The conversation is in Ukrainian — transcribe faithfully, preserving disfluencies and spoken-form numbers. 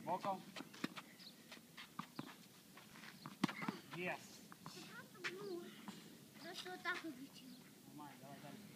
Боком. Yes. Просто вот так вот. Нормально, давай дальше.